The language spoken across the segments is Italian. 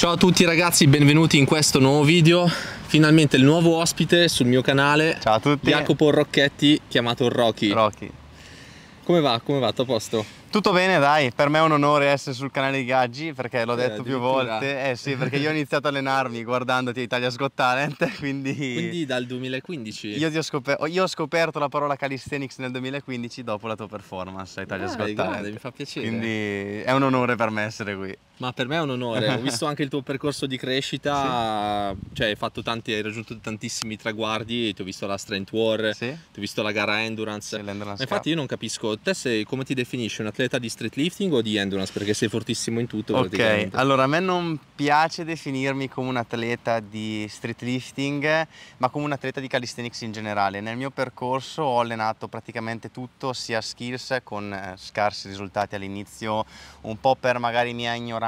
Ciao a tutti ragazzi, benvenuti in questo nuovo video. Finalmente il nuovo ospite sul mio canale. Ciao a tutti. Jacopo Rocchetti, chiamato Rocky. Rocky. Come va? Come va? Tutto a posto? Tutto bene, dai, per me è un onore essere sul canale di Gaggi, perché l'ho detto più volte. Sì, perché io ho iniziato a allenarmi guardandoti a Italia's Got Talent, quindi dal 2015? Io ho scoperto la parola calisthenics nel 2015 dopo la tua performance a Italia's Got Talent. Mi fa piacere. Quindi è un onore per me essere qui. Ma per me è un onore, ho visto anche il tuo percorso di crescita, sì. Cioè hai raggiunto tantissimi traguardi, ti ho visto la Strength War, sì. Ti ho visto la gara Endurance. Sì, ma infatti io non capisco, te come ti definisci, un atleta di street lifting o di Endurance? Perché sei fortissimo in tutto. Ok, allora a me non piace definirmi come un atleta di street lifting, ma come un atleta di calisthenics in generale. Nel mio percorso ho allenato praticamente tutto, sia skills con scarsi risultati all'inizio, un po' per magari mia ignoranza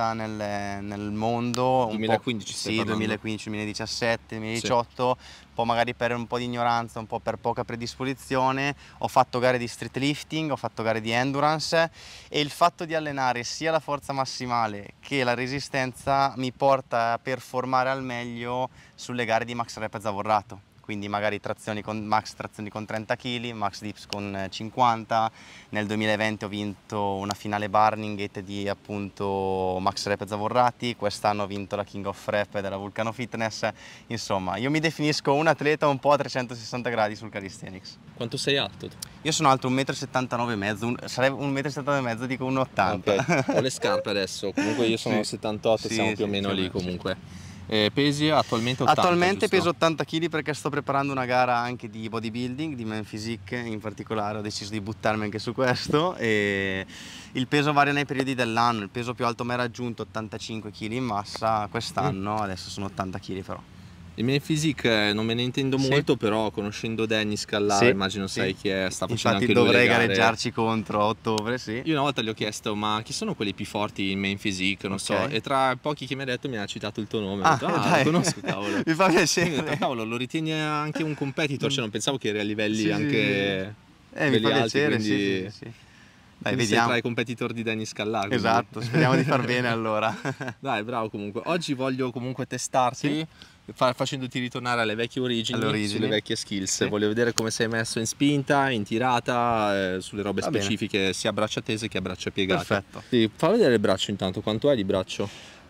nel mondo, 2015 sì, 2015, 2017, 2018, sì. Un po' magari per un po' di ignoranza, un po' per poca predisposizione, ho fatto gare di street lifting, ho fatto gare di endurance e il fatto di allenare sia la forza massimale che la resistenza mi porta a performare al meglio sulle gare di max rep zavorrato. Quindi magari max trazioni con 30 kg, max dips con 50. Nel 2020 ho vinto una finale Barningate di appunto max rep zavorrati, quest'anno ho vinto la King of Rep della Vulcano Fitness. Insomma, io mi definisco un atleta un po' a 360 gradi sul calisthenics. Quanto sei alto? Io sono alto 1,79 m, sarei 1,79 m, dico 1,80 m. Okay. Ho le scarpe adesso, comunque io sono 78, sì, siamo più o meno lì comunque. Pesi attualmente 80? Attualmente giusto? peso 80 kg perché sto preparando una gara anche di bodybuilding, di Man Physique in particolare, ho deciso di buttarmi anche su questo e il peso varia nei periodi dell'anno, il peso più alto mi era raggiunto 85 kg in massa, quest'anno adesso sono 80 kg però. Il Man Physique non me ne intendo molto, però conoscendo Danny Scallara immagino sai chi è, sta facendo infatti anche lui dovrei le gare. gareggiarci contro a ottobre, sì. Io una volta gli ho chiesto ma chi sono quelli più forti in Man Physique, non so, e tra pochi che mi ha detto mi ha citato il tuo nome, ho detto, lo conosco, cavolo. Mi fa piacere. Quindi ho detto, cavolo, lo ritieni anche un competitor, cioè non pensavo che eri a livelli anche mi fa piacere, quindi... sì. Dai, vediamo. Sei tra i competitor di Danny Scallara. Esatto, speriamo di far bene allora. Dai, bravo comunque. Oggi voglio comunque testarti, facendoti ritornare alle vecchie origini, sulle vecchie skills. Sì. Voglio vedere come sei messo in spinta, in tirata, sulle robe specifiche, sia braccia tese che a braccia piegate. Perfetto. Sì, fa vedere il braccio intanto, quanto hai di braccio?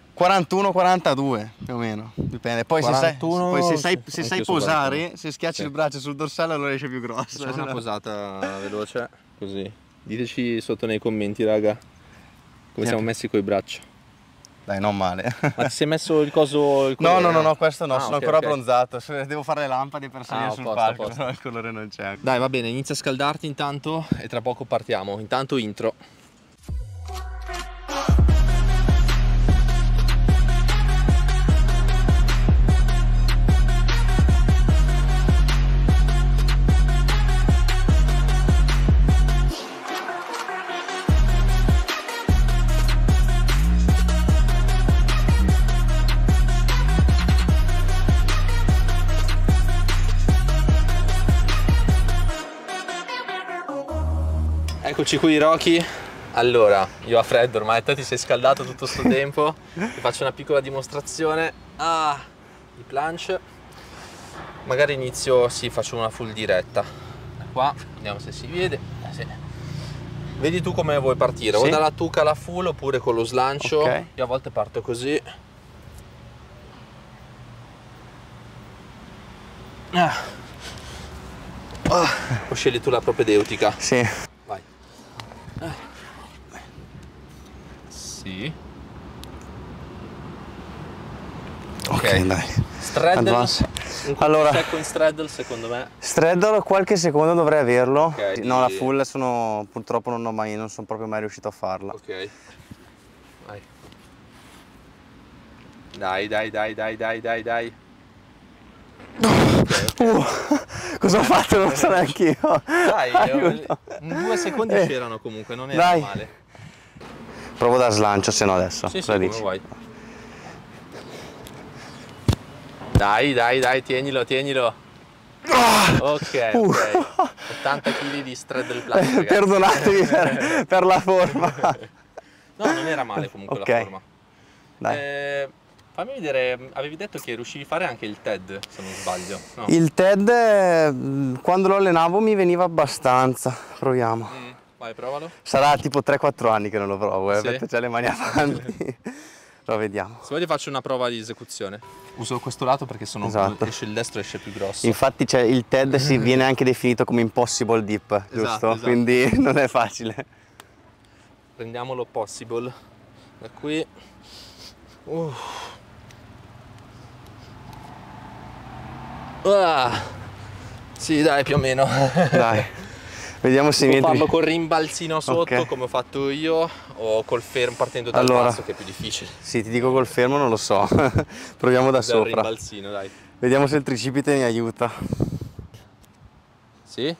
41-42 più o meno, dipende. Poi 41, se sai posare, se schiacci il braccio sul dorsale allora esce più grosso. Facciamo una posata veloce, così. Diteci sotto nei commenti, raga, come siamo messi coi braccia. Dai, non male. Ma ti sei messo il coso? Il colore? No, questo no, sono ancora abbronzato. Devo fare le lampade per salire sul palco, però il colore non c'è. Dai, va bene, inizia a scaldarti intanto e tra poco partiamo. Intanto intro. Eccoci qui Rocky. Allora, io a freddo ormai, te ti sei scaldato tutto sto tempo. Ti faccio una piccola dimostrazione di planche. Magari inizio, faccio una full diretta. Qua, vediamo se si vede. Sì. Vedi tu come vuoi partire, o dalla tuca alla full oppure con lo slancio. Io a volte parto così. O scegli tu la propedeutica. Sì. Vai. Sì. Ok, dai. Straddle. Allora, in straddle secondo me. Straddle qualche secondo dovrei averlo. No, la full purtroppo non sono proprio mai riuscito a farla. Ok. Vai. Dai. Cosa ho fatto? Non so neanche io. Dai, in 2 secondi c'erano comunque, non era male. Provo da slancio, se no adesso. Sì, come vuoi. Dai, tienilo. Ok. 80 kg di straddle plank. Perdonatemi per la forma. No, non era male comunque la forma. Dai. Fammi vedere, avevi detto che riuscivi a fare anche il TED, se non sbaglio. No. Il TED, quando lo allenavo mi veniva abbastanza. Proviamo. Vai, provalo. Sarà tipo 3-4 anni che non lo provo, Sì? perché c'è le mani avanti. Lo vediamo. Se vuoi ti faccio una prova di esecuzione. Uso questo lato perché sono Esatto. esce il destro esce più grosso. Infatti il TED viene anche definito come impossible dip, giusto? Esatto. Quindi non è facile. Prendiamolo possible. Da qui. Sì, dai, più o meno. Dai, vediamo se Può mi farlo entri. col rimbalzino sotto, Ok. come ho fatto io, o col fermo partendo dal Allora. basso, che è più difficile. Sì, ti dico col fermo non lo so. Proviamo da Dal sopra. rimbalzino, dai. Vediamo se il tricipite mi aiuta. Sì?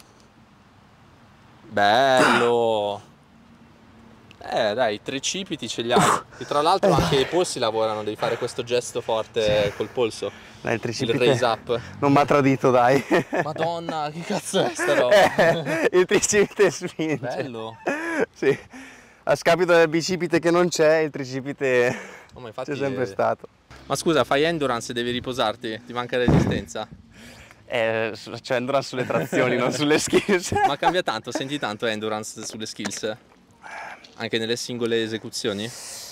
Bello! Dai, i tricipiti ce li hai. E tra l'altro anche i polsi lavorano, devi fare questo gesto forte col polso. Dai, il Il tricipite raise up. non mi ha tradito, dai. Madonna, che cazzo è sta roba? Il tricipite spinge. Bello. Sì. A scapito del bicipite che non c'è, il tricipite Oh, ma infatti c'è sempre stato. Ma scusa, fai endurance e devi riposarti? Ti manca resistenza? Cioè endurance sulle trazioni, non sulle skills. Ma cambia tanto, senti tanto endurance sulle skills? Anche nelle singole esecuzioni?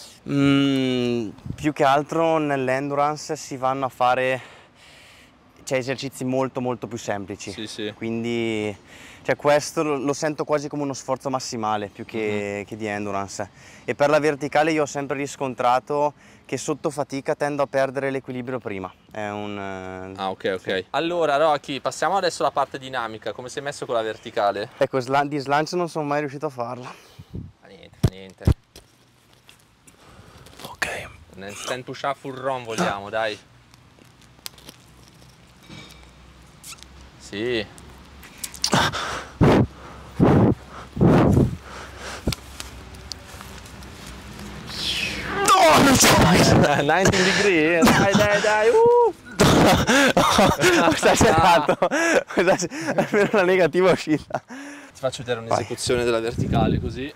Più che altro nell'endurance si vanno a fare esercizi molto più semplici. Sì, sì. Quindi questo lo sento quasi come uno sforzo massimale più che di endurance. E per la verticale io ho sempre riscontrato che sotto fatica tendo a perdere l'equilibrio prima. È un... Ah, ok, ok. Allora, Rocky, passiamo adesso alla parte dinamica. Come sei messo con la verticale? Ecco, di slancio non sono mai riuscito a farla. Fa niente. Ok. Nel stand push up full run vogliamo, dai. Sì. No, non c'è mai. 90 degree, dai. Ho esagerato. Almeno la negativa è uscita. Ti faccio vedere un'esecuzione della verticale così.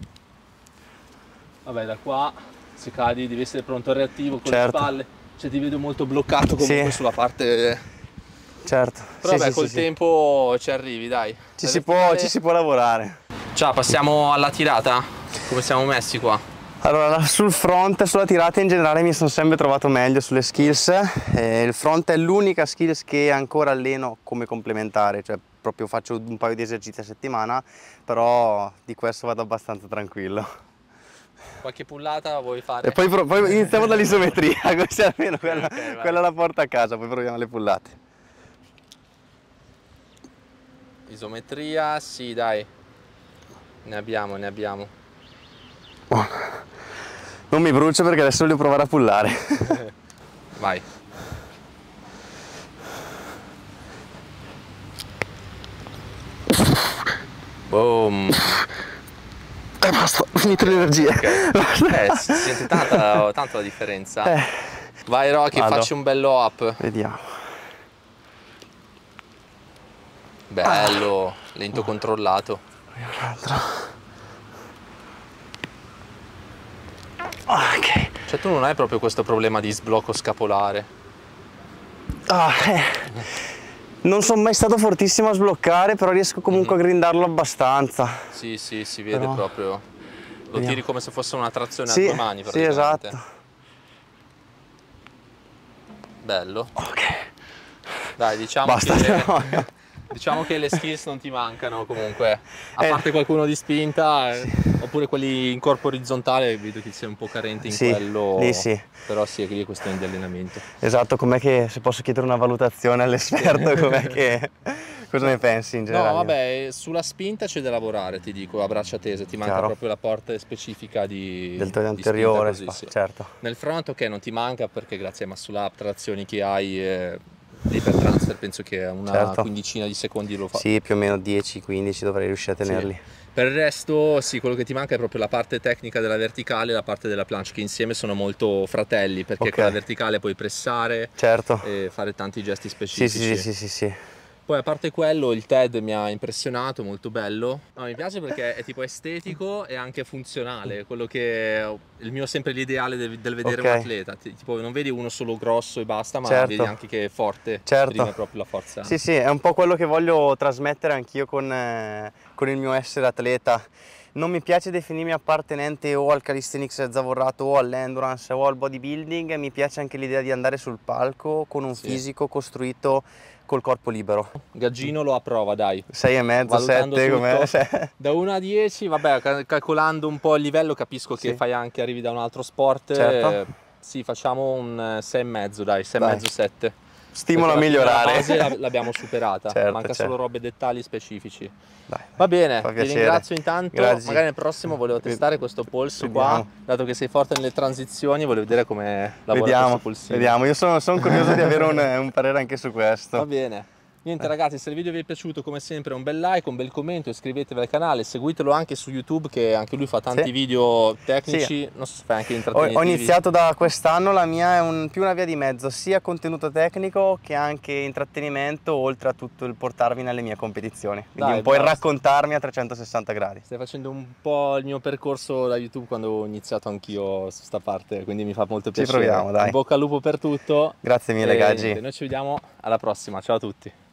Vabbè, da qua se cadi devi essere pronto al reattivo con Certo. le spalle. Cioè ti vedo molto bloccato comunque Sì. sulla parte. Certo. Però Sì, vabbè, sì, col sì, tempo ci arrivi, dai. Ci La si verticale- può lavorare. Ciao, passiamo alla tirata? Come siamo messi qua? Allora, sul front, sulla tirata in generale mi sono sempre trovato meglio sulle skills. Il front è l'unica skills che ancora alleno come complementare, cioè proprio faccio un paio di esercizi a settimana, però di questo vado abbastanza tranquillo. Qualche pullata vuoi fare? E poi iniziamo dall'isometria, così almeno quella, Ok, vai. quella la porto a casa, poi proviamo le pullate. Isometria, sì, dai. Ne abbiamo. Non mi brucio perché adesso voglio provare a pullare. Vai. Boom. Basta, ho finito l'energia. Si sente tanto la differenza. Vai Rocky, Vado. facci un bello up. Vediamo. Bello, lento controllato. Ok. Cioè tu non hai proprio questo problema di sblocco scapolare. Non sono mai stato fortissimo a sbloccare, però riesco comunque a grindarlo abbastanza. Sì, si vede Però- proprio. Lo Vediamo. tiri come se fosse una trazione Sì, a due mani sì, praticamente. esatto. Bello. Ok. Dai, diciamo Basta. che diciamo che le skills non ti mancano comunque. A parte qualcuno di spinta, oppure quelli in corpo orizzontale, vedo che sei un po' carente in Sì, quello. lì sì. Però sì, lì è questione di allenamento. Esatto, com'è che, se posso chiedere una valutazione all'esperto, com'è che, cosa ne pensi in generale? No, vabbè, sulla spinta c'è da lavorare, ti dico, a braccia tese, ti manca Chiaro. proprio la porta specifica di Del toglio di spinta anteriore, così, sì. certo. Nel front ok, non ti manca perché grazie ai muscle up, trazioni che hai, l'ipertransfer penso che una Certo. quindicina di secondi lo fa. Sì, più o meno 10-15 dovrei riuscire a tenerli. Per il resto sì, quello che ti manca è proprio la parte tecnica della verticale e la parte della planche, che insieme sono molto fratelli, perché Ok. con la verticale puoi pressare Certo. e fare tanti gesti Sì, specifici. sì. Poi a parte quello, il TED mi ha impressionato, molto bello. No, mi piace perché è tipo estetico e anche funzionale, quello che il mio sempre l'ideale del vedere un atleta. Tipo non vedi uno solo grosso e basta, ma vedi anche che è forte, esprime proprio la forza. Sì, sì, è un po' quello che voglio trasmettere anch'io con il mio essere atleta. Non mi piace definirmi appartenente o al calisthenics zavorrato o all'endurance o al bodybuilding, mi piace anche l'idea di andare sul palco con un fisico costruito col corpo libero. Gaggino lo approva, dai. 6,5, 7, com'è? Da 1 a 10, vabbè, calcolando un po' il livello capisco che fai anche, arrivi da un altro sport. Certo. Sì, facciamo un 6,5, dai, 6,5, 7. Stimola a migliorare. La base l'abbiamo superata, certo, manca solo robe e dettagli specifici. Dai, va bene, ti ringrazio intanto. Grazie. Magari nel prossimo volevo testare questo polso qua, dato che sei forte nelle transizioni, volevo vedere come lavora questo polsino. Vediamo, io sono curioso di avere un parere anche su questo. Va bene. Niente ragazzi, se il video vi è piaciuto come sempre un bel like, un bel commento, iscrivetevi al canale, seguitelo anche su YouTube che anche lui fa tanti video tecnici, non so se fai anche intrattenitivi. Ho iniziato da quest'anno, la mia è più una via di mezzo, sia contenuto tecnico che anche intrattenimento, oltre a tutto il portarvi nelle mie competizioni, quindi un po' il raccontarmi a 360 gradi. Stai facendo un po' il mio percorso da YouTube quando ho iniziato anch'io su sta parte, quindi mi fa molto piacere. Ci proviamo, dai. In bocca al lupo per tutto. Grazie mille Gaggi. Noi ci vediamo alla prossima, ciao a tutti.